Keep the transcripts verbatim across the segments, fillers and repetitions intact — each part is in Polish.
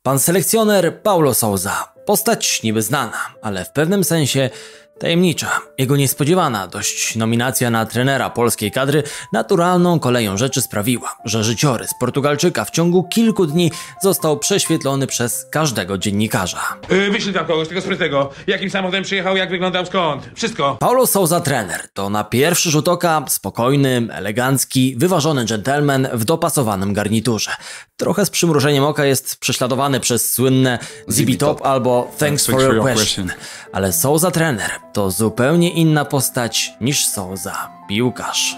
Pan selekcjoner Paulo Sousa. Postać niby znana, ale w pewnym sensie tajemnicza. Jego niespodziewana dość nominacja na trenera polskiej kadry naturalną koleją rzeczy sprawiła, że życiorys Portugalczyka w ciągu kilku dni został prześwietlony przez każdego dziennikarza. Yy, wyślij tam kogoś, tego sprytnego. Jakim samochodem przyjechał, jak wyglądał, skąd? Wszystko. Paulo Sousa trener to na pierwszy rzut oka spokojny, elegancki, wyważony dżentelmen w dopasowanym garniturze. Trochę z przymrużeniem oka jest prześladowany przez słynne Zippy Top albo Thanks for your question. Ale Sousa trener to zupełnie inna postać niż Sousa piłkarz.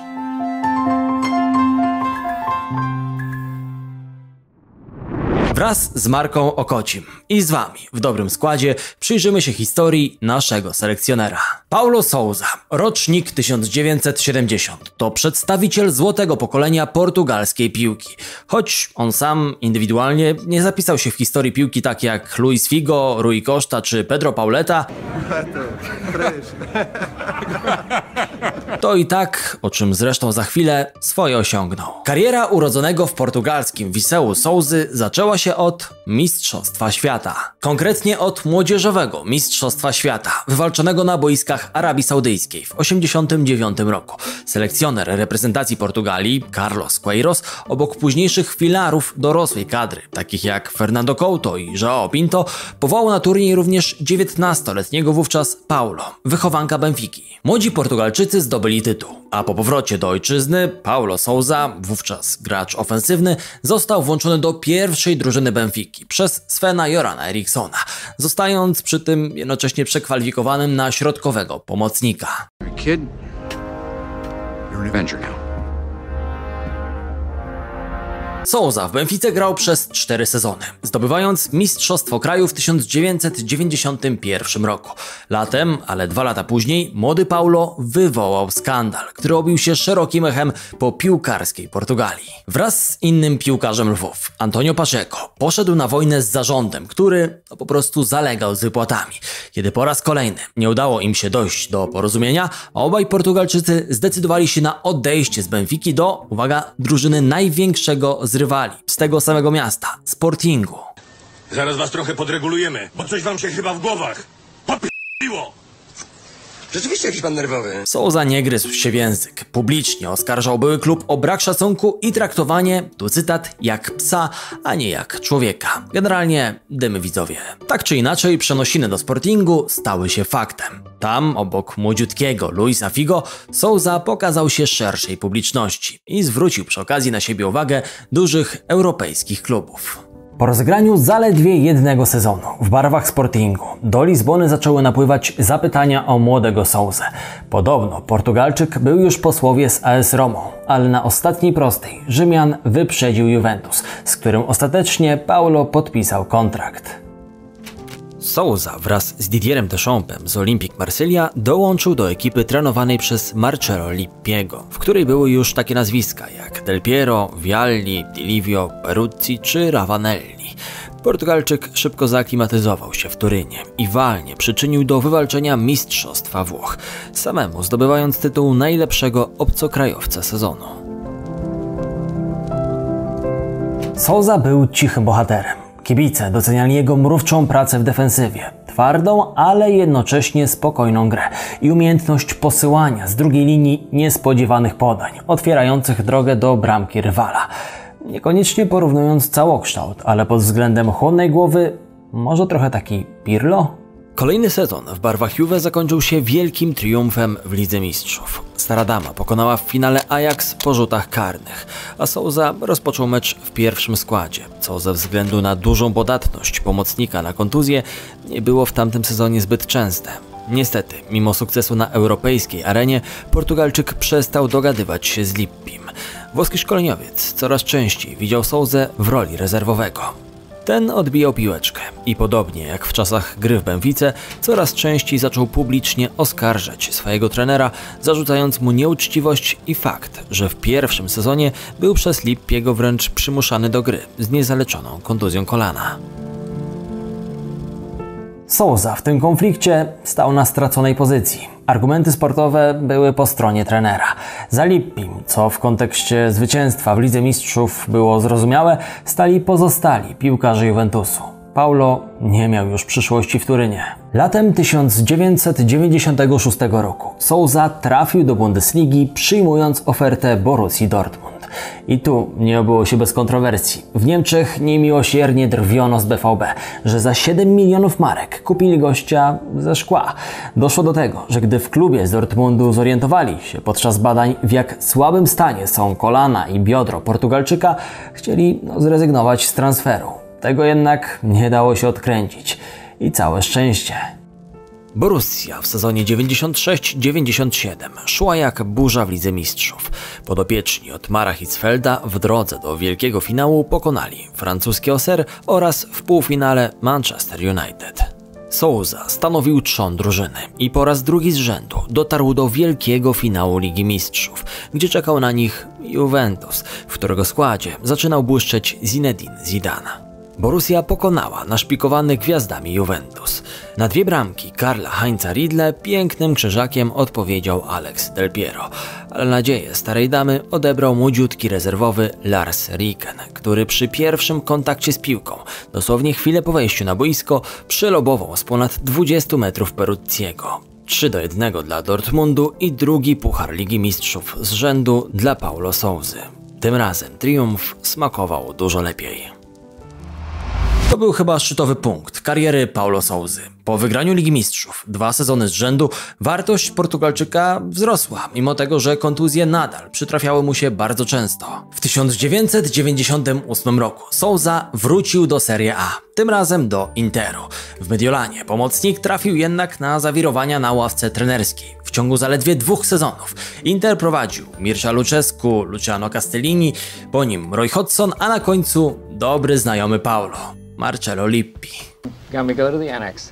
Wraz z Marką Okocim i z wami w dobrym składzie przyjrzymy się historii naszego selekcjonera. Paulo Sousa, rocznik tysiąc dziewięćset siedemdziesiąty, to przedstawiciel złotego pokolenia portugalskiej piłki. Choć on sam indywidualnie nie zapisał się w historii piłki tak jak Luis Figo, Rui Costa czy Pedro Pauleta, to i tak, o czym zresztą za chwilę, swoje osiągnął. Kariera urodzonego w portugalskim Viseu Sousy zaczęła się od Mistrzostwa Świata. Konkretnie od młodzieżowego Mistrzostwa Świata, wywalczonego na boiskach Arabii Saudyjskiej w tysiąc dziewięćset osiemdziesiątym dziewiątym roku. Selekcjoner reprezentacji Portugalii, Carlos Queiroz, obok późniejszych filarów dorosłej kadry, takich jak Fernando Couto i João Pinto, powołał na turniej również dziewiętnastoletniego wówczas Paulo, wychowanka Benfiki. Młodzi Portugalczycy zdobyli tytuł, a po powrocie do ojczyzny Paulo Sousa, wówczas gracz ofensywny, został włączony do pierwszej drużyny Benfiki przez Svena Jorana Erikssona, zostając przy tym jednocześnie przekwalifikowanym na środkowego pomocnika. Kid, you're an Avenger now. Sousa w Benfice grał przez cztery sezony, zdobywając Mistrzostwo Kraju w tysiąc dziewięćset dziewięćdziesiątym pierwszym roku. Latem, ale dwa lata później, młody Paulo wywołał skandal, który obił się szerokim echem po piłkarskiej Portugalii. Wraz z innym piłkarzem Lwów, Antonio Pacheco, poszedł na wojnę z zarządem, który no, po prostu zalegał z wypłatami. Kiedy po raz kolejny nie udało im się dojść do porozumienia, obaj Portugalczycy zdecydowali się na odejście z Benfiki do, uwaga, drużyny największego z rywali z tego samego miasta, Sportingu. Zaraz was trochę podregulujemy, bo coś wam się chyba w głowach popi***iło. Rzeczywiście jakiś pan nerwowy. Sousa nie gryzł się w język. Publicznie oskarżał były klub o brak szacunku i traktowanie, tu cytat, jak psa, a nie jak człowieka. Generalnie dymy widzowie. Tak czy inaczej, przenosiny do Sportingu stały się faktem. Tam, obok młodziutkiego Luisa Figo, Sousa pokazał się szerszej publiczności i zwrócił przy okazji na siebie uwagę dużych europejskich klubów. Po rozegraniu zaledwie jednego sezonu w barwach Sportingu do Lizbony zaczęły napływać zapytania o młodego Sousę. Podobno Portugalczyk był już po słowie z A S Romą, ale na ostatniej prostej Rzymian wyprzedził Juventus, z którym ostatecznie Paulo podpisał kontrakt. Sousa wraz z Didierem Deschampsem z Olympique Marsylia dołączył do ekipy trenowanej przez Marcello Lippiego, w której były już takie nazwiska jak Del Piero, Vialli, Di Livio, Peruzzi czy Ravanelli. Portugalczyk szybko zaaklimatyzował się w Turynie i walnie przyczynił do wywalczenia Mistrzostwa Włoch, samemu zdobywając tytuł najlepszego obcokrajowca sezonu. Sousa był cichym bohaterem. Kibice doceniali jego mrówczą pracę w defensywie, twardą, ale jednocześnie spokojną grę i umiejętność posyłania z drugiej linii niespodziewanych podań, otwierających drogę do bramki rywala. Niekoniecznie porównując całokształt, ale pod względem chłodnej głowy może trochę taki Pirlo? Kolejny sezon w barwach Juve zakończył się wielkim triumfem w Lidze Mistrzów. Stara Dama pokonała w finale Ajax po rzutach karnych, a Sousa rozpoczął mecz w pierwszym składzie, co ze względu na dużą podatność pomocnika na kontuzję nie było w tamtym sezonie zbyt częste. Niestety, mimo sukcesu na europejskiej arenie, Portugalczyk przestał dogadywać się z Lippim. Włoski szkoleniowiec coraz częściej widział Sousę w roli rezerwowego. Ten odbijał piłeczkę i podobnie jak w czasach gry w Benfice, coraz częściej zaczął publicznie oskarżać swojego trenera, zarzucając mu nieuczciwość i fakt, że w pierwszym sezonie był przez Lippiego wręcz przymuszany do gry z niezaleczoną kontuzją kolana. Sousa w tym konflikcie stał na straconej pozycji. Argumenty sportowe były po stronie trenera. Za Lippim, co w kontekście zwycięstwa w Lidze Mistrzów było zrozumiałe, stali pozostali piłkarze Juventusu. Paulo nie miał już przyszłości w Turynie. Latem tysiąc dziewięćset dziewięćdziesiątego szóstego roku Souza trafił do Bundesligi, przyjmując ofertę Borussii Dortmund. I tu nie obyło się bez kontrowersji. W Niemczech niemiłosiernie drwiono z B V B, że za siedem milionów marek kupili gościa ze szkła. Doszło do tego, że gdy w klubie z Dortmundu zorientowali się podczas badań, w jak słabym stanie są kolana i biodro Portugalczyka, chcieli no, zrezygnować z transferu. Tego jednak nie dało się odkręcić. I całe szczęście. Borussia w sezonie dziewięćdziesiąt sześć dziewięćdziesiąt siedem szła jak burza w Lidze Mistrzów. Podopieczni Otmara Hitzfelda w drodze do wielkiego finału pokonali francuskie Auxerre oraz w półfinale Manchester United. Souza stanowił trzon drużyny i po raz drugi z rzędu dotarł do wielkiego finału Ligi Mistrzów, gdzie czekał na nich Juventus, w którego składzie zaczynał błyszczeć Zinedine Zidane. Borussia pokonała naszpikowany gwiazdami Juventus. Na dwie bramki Karla Heinza Riedle pięknym krzyżakiem odpowiedział Alex Del Piero, ale nadzieję starej damy odebrał młodziutki rezerwowy Lars Ricken, który przy pierwszym kontakcie z piłką, dosłownie chwilę po wejściu na boisko, przelobował z ponad dwudziestu metrów Peruzziego. trzy do jednego dla Dortmundu i drugi puchar Ligi Mistrzów z rzędu dla Paulo Sousy. Tym razem triumf smakował dużo lepiej. To był chyba szczytowy punkt kariery Paulo Sousy. Po wygraniu Ligi Mistrzów dwa sezony z rzędu wartość Portugalczyka wzrosła, mimo tego, że kontuzje nadal przytrafiały mu się bardzo często. W tysiąc dziewięćset dziewięćdziesiątym ósmym roku Souza wrócił do Serie A, tym razem do Interu. W Mediolanie pomocnik trafił jednak na zawirowania na ławce trenerskiej. W ciągu zaledwie dwóch sezonów Inter prowadził Mircea Lucescu, Luciano Castellini, po nim Roy Hodgson, a na końcu dobry znajomy Paulo, Marcello Lippi. Got me go to the annex.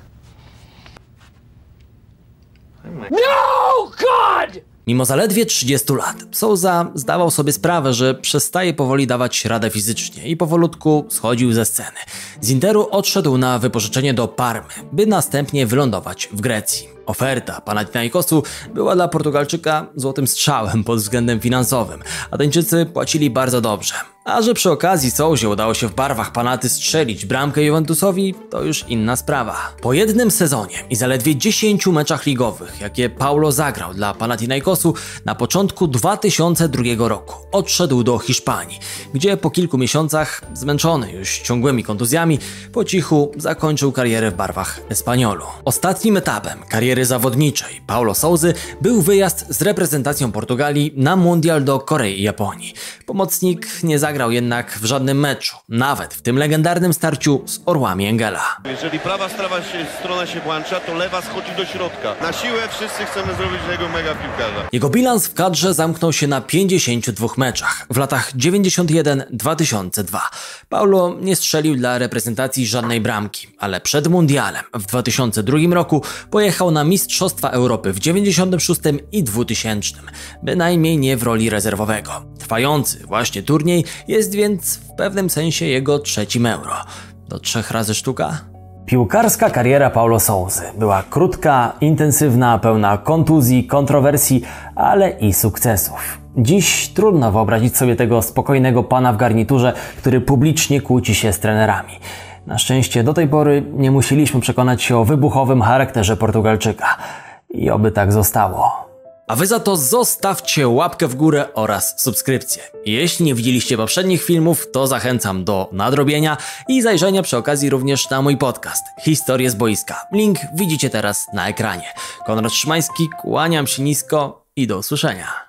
No, God! Mimo zaledwie trzydziestu lat, Souza zdawał sobie sprawę, że przestaje powoli dawać radę fizycznie i powolutku schodził ze sceny. Z Interu odszedł na wypożyczenie do Parmy, by następnie wylądować w Grecji. Oferta Panathinaikosu była dla Portugalczyka złotym strzałem pod względem finansowym. Ateńczycy płacili bardzo dobrze. A że przy okazji Souzie udało się w barwach Panaty strzelić bramkę Juventusowi, to już inna sprawa. Po jednym sezonie i zaledwie dziesięciu meczach ligowych, jakie Paulo zagrał dla Panathinaikosu, na początku dwa tysiące drugiego roku odszedł do Hiszpanii, gdzie po kilku miesiącach, zmęczony już ciągłymi kontuzjami, po cichu zakończył karierę w barwach Espanyolu. Ostatnim etapem kariery zawodniczej Paulo Sousy był wyjazd z reprezentacją Portugalii na mundial do Korei i Japonii. Pomocnik nie zagrał jednak w żadnym meczu, nawet w tym legendarnym starciu z Orłami Engela. Jeżeli prawa strona się, strona się włącza, to lewa schodzi do środka. Na siłę wszyscy chcemy zrobić z niego mega piłkarza. Jego bilans w kadrze zamknął się na pięćdziesięciu dwóch meczach w latach dziewięćdziesiątym pierwszym do dwa tysiące drugiego. Paulo nie strzelił dla reprezentacji żadnej bramki, ale przed mundialem w dwa tysiące drugim roku pojechał na Mistrzostwa Europy w dziewięćdziesiątym szóstym i dwutysięcznym, bynajmniej nie w roli rezerwowego. Trwający właśnie turniej jest więc w pewnym sensie jego trzecim euro. Do trzech razy sztuka? Piłkarska kariera Paulo Sousy była krótka, intensywna, pełna kontuzji, kontrowersji, ale i sukcesów. Dziś trudno wyobrazić sobie tego spokojnego pana w garniturze, który publicznie kłóci się z trenerami. Na szczęście do tej pory nie musieliśmy przekonać się o wybuchowym charakterze Portugalczyka. I oby tak zostało. A wy za to zostawcie łapkę w górę oraz subskrypcję. Jeśli nie widzieliście poprzednich filmów, to zachęcam do nadrobienia i zajrzenia przy okazji również na mój podcast Historie z boiska. Link widzicie teraz na ekranie. Konrad Szymański, kłaniam się nisko i do usłyszenia.